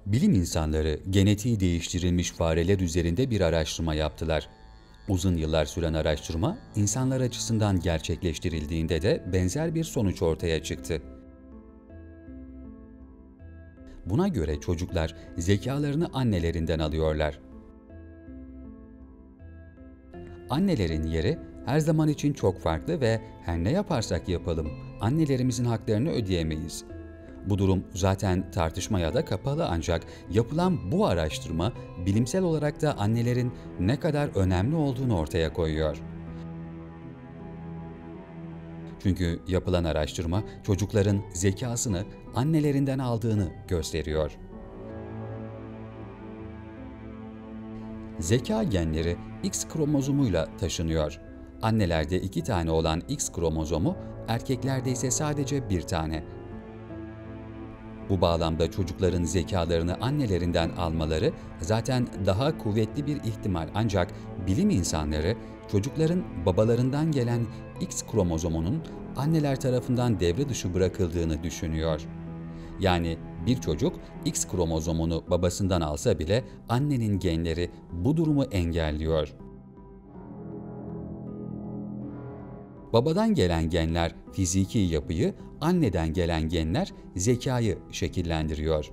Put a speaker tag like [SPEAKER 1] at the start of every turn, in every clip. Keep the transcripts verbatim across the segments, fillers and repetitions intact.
[SPEAKER 1] Bilim insanları genetiği değiştirilmiş fareler üzerinde bir araştırma yaptılar. Uzun yıllar süren araştırma, insanlar açısından gerçekleştirildiğinde de benzer bir sonuç ortaya çıktı. Buna göre çocuklar zekalarını annelerinden alıyorlar. Annelerin yeri her zaman için çok farklı ve her ne yaparsak yapalım, annelerimizin haklarını ödeyemeyiz. Bu durum zaten tartışmaya da kapalı ancak yapılan bu araştırma bilimsel olarak da annelerin ne kadar önemli olduğunu ortaya koyuyor. Çünkü yapılan araştırma çocukların zekasını annelerinden aldığını gösteriyor. Zeka genleri X kromozomuyla taşınıyor. Annelerde iki tane olan X kromozomu, erkeklerde ise sadece bir tane. Bu bağlamda çocukların zekalarını annelerinden almaları zaten daha kuvvetli bir ihtimal ancak bilim insanları çocukların babalarından gelen X kromozomunun anneler tarafından devre dışı bırakıldığını düşünüyor. Yani bir çocuk X kromozomunu babasından alsa bile annenin genleri bu durumu engelliyor. Babadan gelen genler fiziki yapıyı, anneden gelen genler zekayı şekillendiriyor.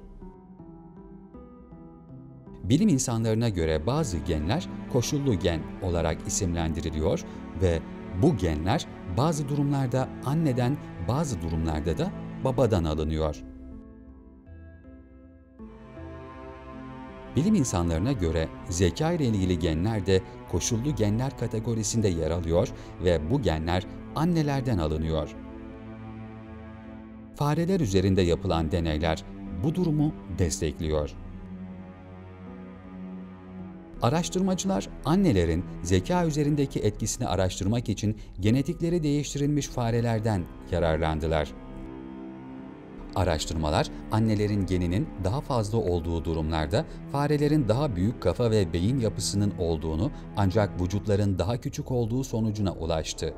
[SPEAKER 1] Bilim insanlarına göre bazı genler koşullu gen olarak isimlendiriliyor ve bu genler bazı durumlarda anneden, bazı durumlarda da babadan alınıyor. Bilim insanlarına göre zeka ile ilgili genler de koşullu genler kategorisinde yer alıyor ve bu genler annelerden alınıyor. Fareler üzerinde yapılan deneyler bu durumu destekliyor. Araştırmacılar annelerin zeka üzerindeki etkisini araştırmak için genetikleri değiştirilmiş farelerden yararlandılar. Araştırmalar, annelerin geninin daha fazla olduğu durumlarda farelerin daha büyük kafa ve beyin yapısının olduğunu ancak vücutların daha küçük olduğu sonucuna ulaştı.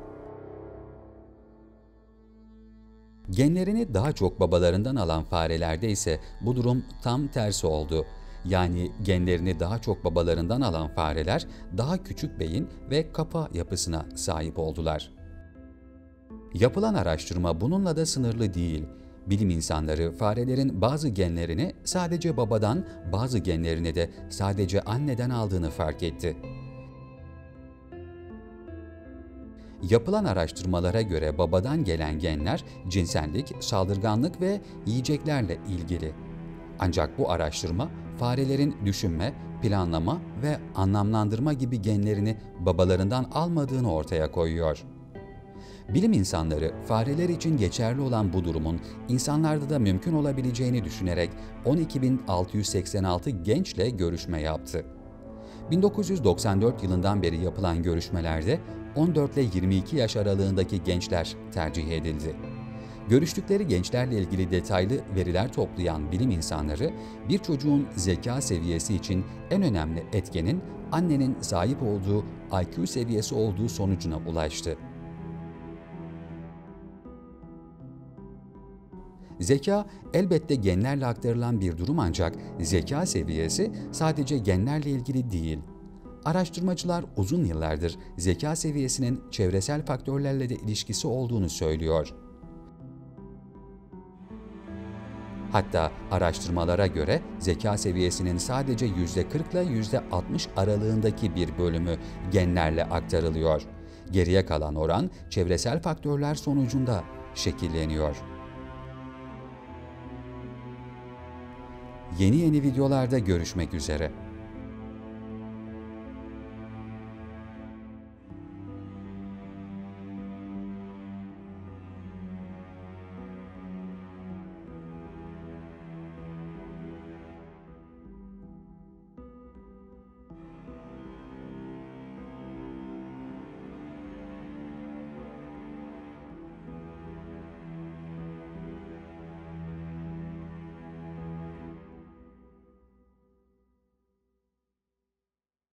[SPEAKER 1] Genlerini daha çok babalarından alan farelerde ise bu durum tam tersi oldu. Yani genlerini daha çok babalarından alan fareler daha küçük beyin ve kafa yapısına sahip oldular. Yapılan araştırma bununla da sınırlı değil. Bilim insanları farelerin bazı genlerini sadece babadan, bazı genlerini de sadece anneden aldığını fark etti. Yapılan araştırmalara göre babadan gelen genler cinsellik, saldırganlık ve yiyeceklerle ilgili. Ancak bu araştırma farelerin düşünme, planlama ve anlamlandırma gibi genlerini babalarından almadığını ortaya koyuyor. Bilim insanları fareler için geçerli olan bu durumun insanlarda da mümkün olabileceğini düşünerek on iki bin altı yüz seksen altı gençle görüşme yaptı. bin dokuz yüz doksan dört yılından beri yapılan görüşmelerde on dört ile yirmi iki yaş aralığındaki gençler tercih edildi. Görüştükleri gençlerle ilgili detaylı veriler toplayan bilim insanları, bir çocuğun zeka seviyesi için en önemli etkenin annenin sahip olduğu I Q seviyesi olduğu sonucuna ulaştı. Zeka elbette genlerle aktarılan bir durum ancak zeka seviyesi sadece genlerle ilgili değil. Araştırmacılar uzun yıllardır zeka seviyesinin çevresel faktörlerle de ilişkisi olduğunu söylüyor. Hatta araştırmalara göre zeka seviyesinin sadece yüzde kırk ile yüzde altmış aralığındaki bir bölümü genlerle aktarılıyor. Geriye kalan oran çevresel faktörler sonucunda şekilleniyor. Yeni yeni videolarda görüşmek üzere.